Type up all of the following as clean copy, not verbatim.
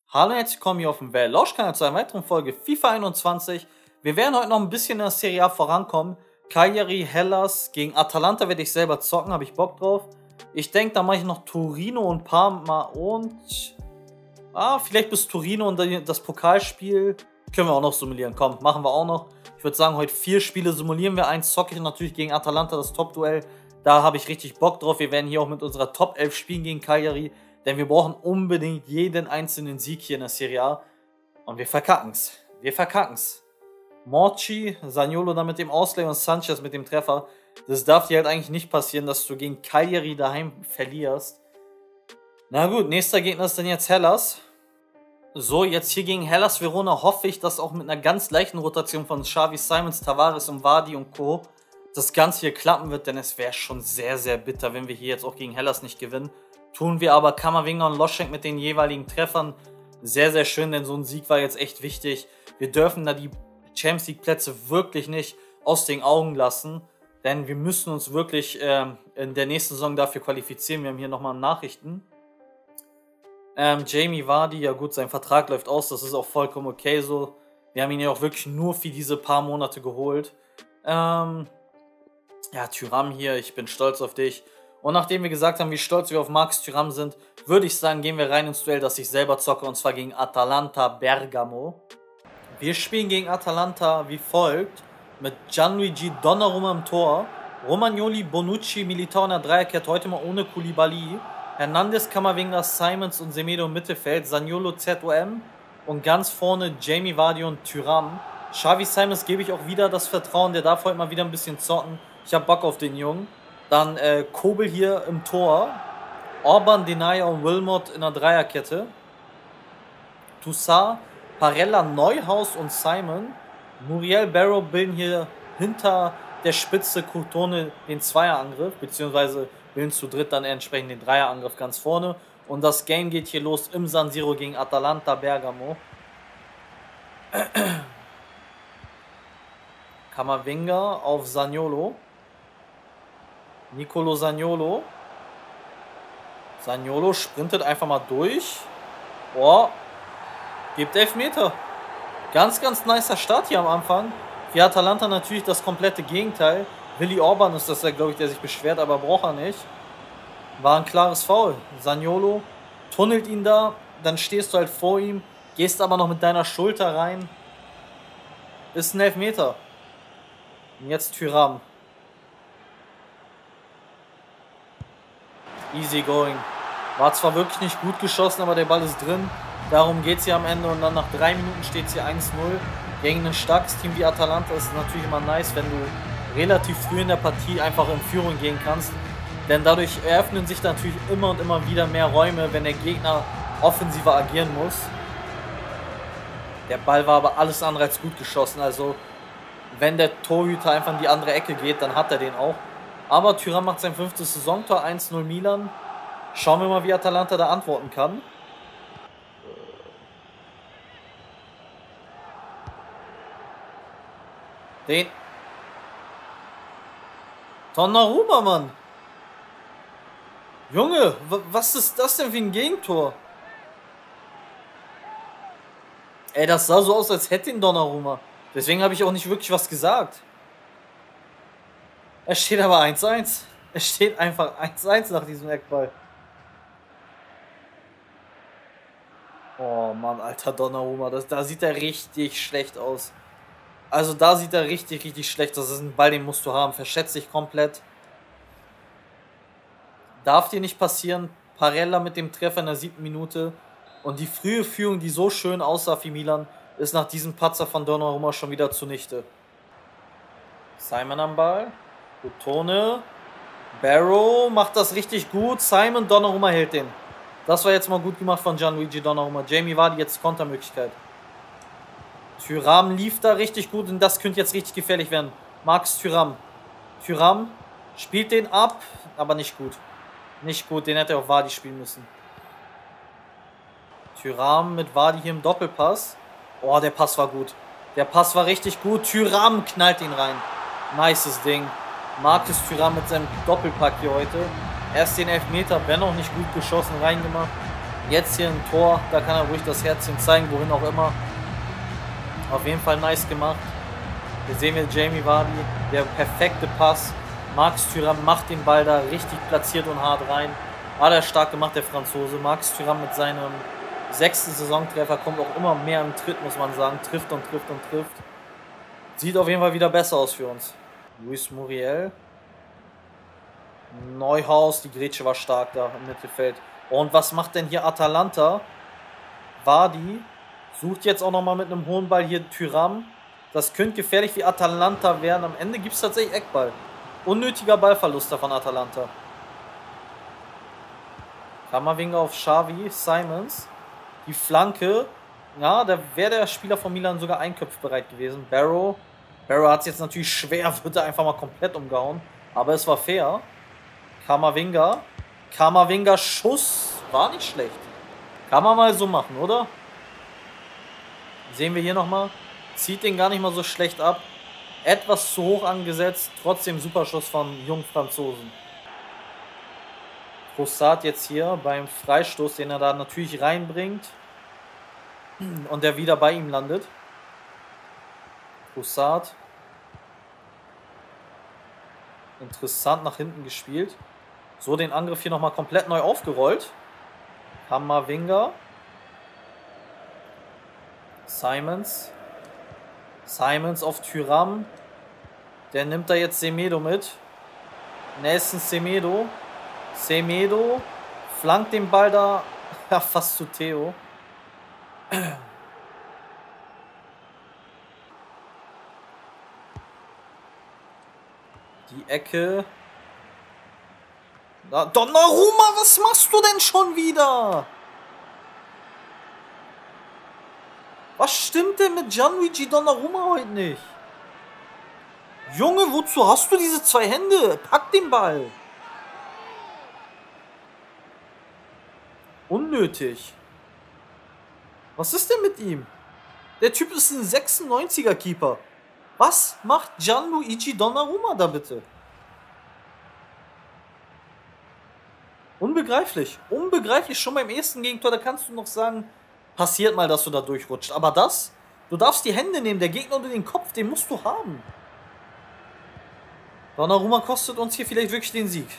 Hallo und herzlich willkommen hier auf dem Lauschkanal zu einer weiteren Folge FIFA 21. Wir werden heute noch ein bisschen in der Serie A vorankommen. Cagliari, Hellas gegen Atalanta werde ich selber zocken, habe ich Bock drauf. Ich denke, da mache ich noch Torino und Parma und... vielleicht bis Torino und das Pokalspiel können wir auch noch simulieren. Komm, machen wir auch noch. Ich würde sagen, heute 4 Spiele simulieren wir. Eins zocke ich natürlich gegen Atalanta, das Top-Duell. Da habe ich richtig Bock drauf. Wir werden hier auch mit unserer Top 11 spielen gegen Cagliari. Denn wir brauchen unbedingt jeden einzelnen Sieg hier in der Serie A. Und wir verkacken's. Wir verkacken's. Morci, Zaniolo dann mit dem Ausgleich und Sanchez mit dem Treffer. Das darf dir halt eigentlich nicht passieren, dass du gegen Cagliari daheim verlierst. Na gut, nächster Gegner ist dann jetzt Hellas. So, jetzt hier gegen Hellas Verona hoffe ich, dass auch mit einer ganz leichten Rotation von Xavi Simons, Tavares und Vardy und Co. das Ganze hier klappen wird, denn es wäre schon sehr, sehr bitter, wenn wir hier jetzt auch gegen Hellas nicht gewinnen. Tun wir aber Kamavinga und Loschenk mit den jeweiligen Treffern. Sehr, sehr schön, denn so ein Sieg war jetzt echt wichtig. Wir dürfen da die Champions League Plätze wirklich nicht aus den Augen lassen, denn wir müssen uns wirklich in der nächsten Saison dafür qualifizieren. Wir haben hier nochmal Nachrichten. Jamie Vardy, ja gut, sein Vertrag läuft aus, das ist auch vollkommen okay so. Wir haben ihn ja auch wirklich nur für diese paar Monate geholt. Ja, Thuram hier, ich bin stolz auf dich. Und nachdem wir gesagt haben, wie stolz wir auf Marcus Thuram sind, würde ich sagen, gehen wir rein ins Duell, das ich selber zocke, und zwar gegen Atalanta Bergamo. Wir spielen gegen Atalanta wie folgt, mit Gianluigi Donnarumma im Tor, Romagnoli, Bonucci, Militao in der Dreierkette, heute mal ohne Koulibaly, Hernandez, Kamavinga, Simons und Semedo im Mittelfeld, Zaniolo, ZOM und ganz vorne Jamie Vardy und Thuram. Xavi Simons gebe ich auch wieder das Vertrauen, der darf heute mal wieder ein bisschen zocken. Ich habe Bock auf den Jungen. Dann Kobel hier im Tor. Orban, Denaya und Wilmot in der Dreierkette. Toussaint, Parella, Neuhaus und Simon. Muriel, Barrow bilden hier hinter der Spitze Courtone den Zweierangriff, beziehungsweise bilden zu dritt dann entsprechend den Dreierangriff ganz vorne. Und das Game geht hier los im San Siro gegen Atalanta Bergamo. Kamavinga auf Zaniolo. Nicolo Zaniolo. Zaniolo sprintet einfach mal durch. Boah. Gibt Elfmeter. Ganz, ganz nicer Start hier am Anfang. Für Atalanta natürlich das komplette Gegenteil. Willi Orban ist das ja, glaube ich, der sich beschwert, aber braucht er nicht. War ein klares Foul. Zaniolo tunnelt ihn da. Dann stehst du halt vor ihm. Gehst aber noch mit deiner Schulter rein. Ist ein Elfmeter. Und jetzt Thuram. Easy going. War zwar wirklich nicht gut geschossen, aber der Ball ist drin. Darum geht es hier am Ende und dann nach 3 Minuten steht es hier 1-0. Gegen ein starkes Team wie Atalanta ist es natürlich immer nice, wenn du relativ früh in der Partie einfach in Führung gehen kannst. Denn dadurch eröffnen sich natürlich immer und immer wieder mehr Räume, wenn der Gegner offensiver agieren muss. Der Ball war aber alles andere als gut geschossen. Also wenn der Torhüter einfach in die andere Ecke geht, dann hat er den auch. Aber Thuram macht sein 5. Saisontor, 1-0 Milan. Schauen wir mal, wie Atalanta da antworten kann. Den Donnarumma, Mann. Junge, was ist das denn für ein Gegentor? Ey, das sah so aus, als hätte ihn Donnarumma. Deswegen habe ich auch nicht wirklich was gesagt. Es steht aber 1-1. Es steht einfach 1-1 nach diesem Eckball. Oh Mann, alter Donnarumma. Da sieht er richtig schlecht aus. Also da sieht er richtig, richtig schlecht aus. Das ist ein Ball, den musst du haben. Verschätzt dich komplett. Darf dir nicht passieren. Parella mit dem Treffer in der 7. Minute. Und die frühe Führung, die so schön aussah für Milan, ist nach diesem Patzer von Donnarumma schon wieder zunichte. Simon am Ball. Courtone. Barrow macht das richtig gut. Simon, Donnarumma hält den. Das war jetzt mal gut gemacht von Gianluigi Donnarumma. Jamie Vardy jetzt Kontermöglichkeit. Thuram lief da richtig gut und das könnte jetzt richtig gefährlich werden. Marcus Thuram. Thuram spielt den ab, aber nicht gut. Nicht gut, den hätte auch Vardy spielen müssen. Thuram mit Vardy hier im Doppelpass. Oh, der Pass war gut. Der Pass war richtig gut. Thuram knallt ihn rein. Nices Ding. Marcus Thuram mit seinem Doppelpack hier heute. Erst den Elfmeter, wenn auch nicht gut geschossen, reingemacht. Jetzt hier ein Tor, da kann er ruhig das Herzchen zeigen, wohin auch immer. Auf jeden Fall nice gemacht. Hier sehen wir Jamie Vardy, der perfekte Pass. Marcus Thuram macht den Ball da richtig platziert und hart rein. Hat er stark gemacht, der Franzose. Marcus Thuram mit seinem 6. Saisontreffer kommt auch immer mehr im Tritt, muss man sagen. Trifft und trifft und trifft. Sieht auf jeden Fall wieder besser aus für uns. Luis Muriel. Neuhaus, die Grätsche war stark da im Mittelfeld. Und was macht denn hier Atalanta? Vardy sucht jetzt auch nochmal mit einem hohen Ball hier Thuram. Das könnte gefährlich wie Atalanta werden. Am Ende gibt es tatsächlich Eckball. Unnötiger Ballverlust da von Atalanta. Kamavinga auf Xavi, Simons. Die Flanke. Ja, da wäre der Spieler von Milan sogar einköpfbereit gewesen. Barrow. Barrow hat es jetzt natürlich schwer, wird er einfach mal komplett umgehauen. Aber es war fair. Kamavinga. Kamavinga Schuss. War nicht schlecht. Kann man mal so machen, oder? Sehen wir hier nochmal. Zieht den gar nicht mal so schlecht ab. Etwas zu hoch angesetzt. Trotzdem super Schuss von jungen Franzosen. Trossard jetzt hier beim Freistoß, den er da natürlich reinbringt. Und der wieder bei ihm landet. Trossard. Interessant nach hinten gespielt. So, den Angriff hier nochmal komplett neu aufgerollt. Kamavinga. Simons. Simons auf Thuram. Der nimmt da jetzt Semedo mit. Nelson Semedo. Semedo flankt den Ball da ja, fast zu Theo. Die Ecke. Da, Donnarumma, was machst du denn schon wieder? Was stimmt denn mit Gianluigi Donnarumma heute nicht? Junge, wozu hast du diese 2 Hände? Pack den Ball. Unnötig. Was ist denn mit ihm? Der Typ ist ein 96er Keeper. Was macht Gianluigi Donnarumma da bitte? Unbegreiflich. Unbegreiflich. Schon beim ersten Gegentor, da kannst du noch sagen, passiert mal, dass du da durchrutscht. Aber das, du darfst die Hände nehmen. Der Gegner unter den Kopf, den musst du haben. Donnarumma kostet uns hier vielleicht wirklich den Sieg.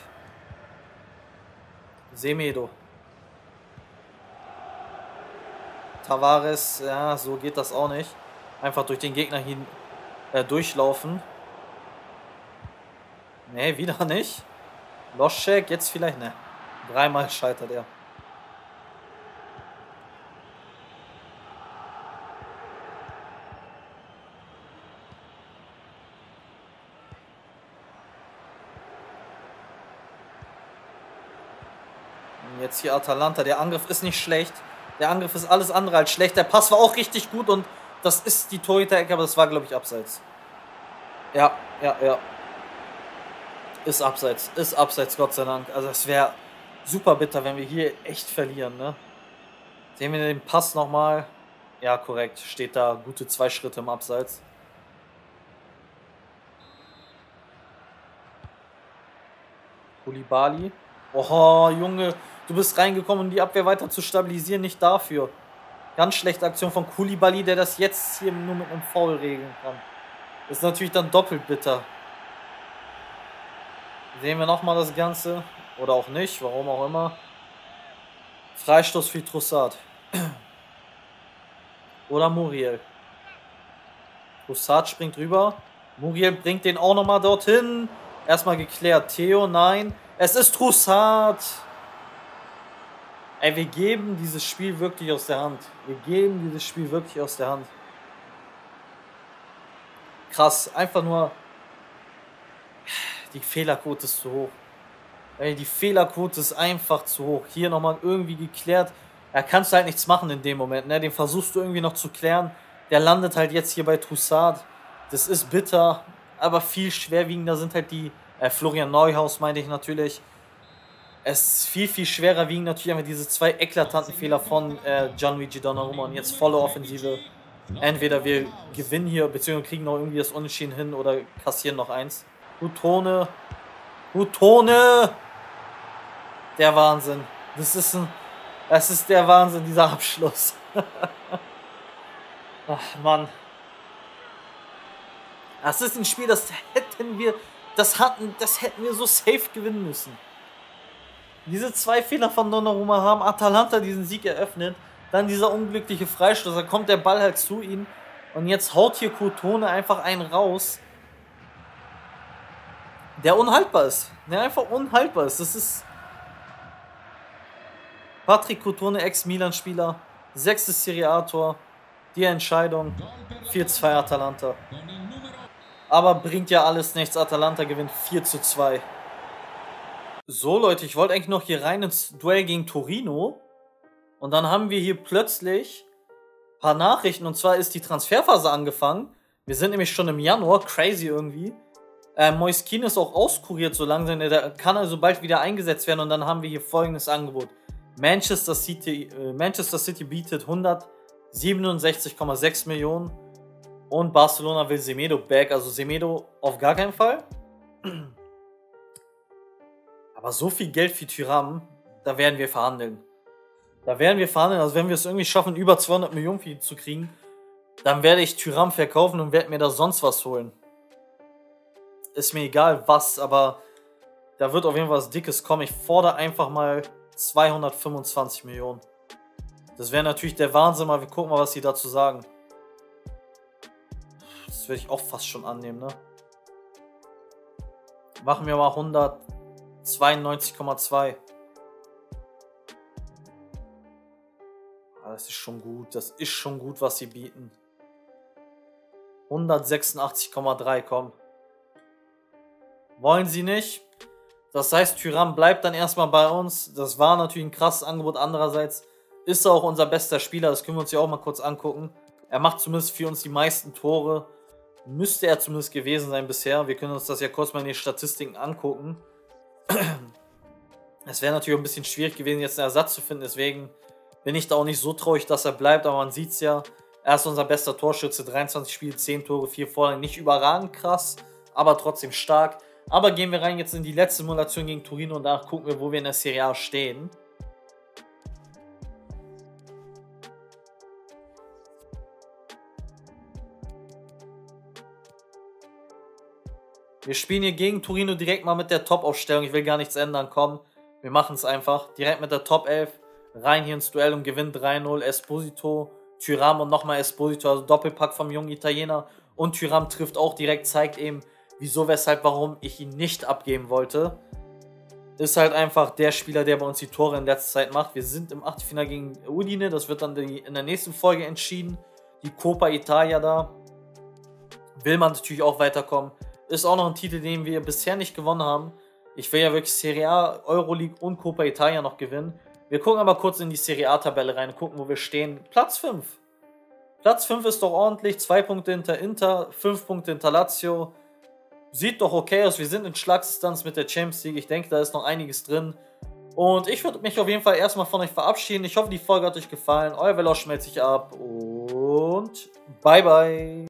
Semedo. Tavares, ja, so geht das auch nicht. Einfach durch den Gegner hin durchlaufen. Ne, wieder nicht. Loschek, jetzt vielleicht, ne. 3-mal scheitert er. Und jetzt hier Atalanta. Der Angriff ist nicht schlecht. Der Angriff ist alles andere als schlecht. Der Pass war auch richtig gut und das ist die Torhüter-Ecke, aber das war, glaube ich, abseits. Ja. Ist abseits, Gott sei Dank. Also es wäre super bitter, wenn wir hier echt verlieren, ne? Sehen wir den Pass nochmal. Ja, korrekt. Steht da gute 2 Schritte im Abseits. Koulibaly. Oh, Junge. Du bist reingekommen, um die Abwehr weiter zu stabilisieren. Nicht dafür. Ganz schlechte Aktion von Koulibaly, der das jetzt hier nur mit einem Foul regeln kann. Das ist natürlich dann doppelt bitter. Sehen wir nochmal das Ganze. Oder auch nicht, warum auch immer. Freistoß für Trossard. Oder Muriel. Trossard springt rüber. Muriel bringt den auch nochmal dorthin. Erstmal geklärt. Theo, nein. Es ist Trossard. Ey, wir geben dieses Spiel wirklich aus der Hand. Krass, einfach nur... Die Fehlerquote ist zu hoch. Ey, die Fehlerquote ist einfach zu hoch. Hier nochmal irgendwie geklärt. Da kannst du halt nichts machen in dem Moment. Ne? Den versuchst du irgendwie noch zu klären. Der landet halt jetzt hier bei Trossard. Das ist bitter. Aber viel schwerwiegender sind halt die... Florian Neuhaus meinte ich natürlich. Es ist viel, viel schwerer wiegen natürlich einfach diese 2 eklatanten Fehler von Gianluigi Donnarumma. Und jetzt volle Offensive. Entweder wir gewinnen hier, beziehungsweise kriegen noch irgendwie das Unentschieden hin oder kassieren noch 1. Hutone. Der Wahnsinn. Das ist ein Das ist der Wahnsinn, dieser Abschluss. Ach, Mann. Das ist ein Spiel, das hätten wir so safe gewinnen müssen. Diese 2 Fehler von Donnarumma haben Atalanta diesen Sieg eröffnet. Dann dieser unglückliche Freistoß, da kommt der Ball halt zu ihnen. Und jetzt haut hier Crotone einfach einen raus, der unhaltbar ist. Der einfach unhaltbar ist. Das ist Patrick Crotone, Ex-Milan-Spieler. 6. Serie A-Tor. Die Entscheidung. 4-2 Atalanta. Aber bringt ja alles nichts. Atalanta gewinnt 4-2. So, Leute, ich wollte eigentlich noch hier rein ins Duell gegen Torino. Und dann haben wir hier plötzlich ein paar Nachrichten. Und zwar ist die Transferphase angefangen. Wir sind nämlich schon im Januar. Crazy irgendwie. Moiskin ist auch auskuriert so langsam. Der kann also bald wieder eingesetzt werden. Und dann haben wir hier folgendes Angebot. Manchester City bietet 167,6 Millionen. Und Barcelona will Semedo back. Also Semedo auf gar keinen Fall. Aber so viel Geld für Thuram, da werden wir verhandeln. Also wenn wir es irgendwie schaffen, über 200 Millionen für ihn zu kriegen, dann werde ich Thuram verkaufen und werde mir da sonst was holen. Ist mir egal was, aber da wird auf jeden Fall was Dickes kommen. Ich fordere einfach mal 225 Millionen. Das wäre natürlich der Wahnsinn, mal wir gucken mal, was sie dazu sagen. Das würde ich auch fast schon annehmen, ne? Machen wir mal 192,2. Das ist schon gut. Das ist schon gut, was sie bieten. 186,3, komm. Wollen sie nicht? Das heißt, Thuram bleibt dann erstmal bei uns. Das war natürlich ein krasses Angebot. Andererseits ist er auch unser bester Spieler. Das können wir uns ja auch mal kurz angucken. Er macht zumindest für uns die meisten Tore. Müsste er zumindest gewesen sein bisher. Wir können uns das ja kurz mal in den Statistiken angucken. Es wäre natürlich auch ein bisschen schwierig gewesen, jetzt einen Ersatz zu finden. Deswegen bin ich da auch nicht so traurig, dass er bleibt. Aber man sieht es ja. Er ist unser bester Torschütze. 23 Spiele, 10 Tore, 4 Vorlagen. Nicht überragend krass, aber trotzdem stark. Aber gehen wir rein jetzt in die letzte Simulation gegen Torino und danach gucken wir, wo wir in der Serie A stehen. Wir spielen hier gegen Torino direkt mal mit der Top-Aufstellung. Ich will gar nichts ändern, komm. Wir machen es einfach. Direkt mit der Top 11 rein hier ins Duell und gewinnen 3-0. Esposito, Thuram und nochmal Esposito, also Doppelpack vom jungen Italiener. Und Thuram trifft auch direkt, zeigt eben, wieso, weshalb, warum ich ihn nicht abgeben wollte. Ist halt einfach der Spieler, der bei uns die Tore in letzter Zeit macht. Wir sind im Achtelfinale gegen Udine. Das wird dann in der nächsten Folge entschieden. Die Coppa Italia da. Will man natürlich auch weiterkommen. Ist auch noch ein Titel, den wir bisher nicht gewonnen haben. Ich will ja wirklich Serie A, Euroleague und Coppa Italia noch gewinnen. Wir gucken aber kurz in die Serie A-Tabelle rein und gucken, wo wir stehen. Platz 5. Platz 5 ist doch ordentlich. 2 Punkte hinter Inter, 5 Punkte hinter Lazio. Sieht doch okay aus. Wir sind in Schlagdistanz mit der Champions League. Ich denke, da ist noch einiges drin. Und ich würde mich auf jeden Fall erstmal von euch verabschieden. Ich hoffe, die Folge hat euch gefallen. Euer Veloz schmelzt sich ab und bye bye.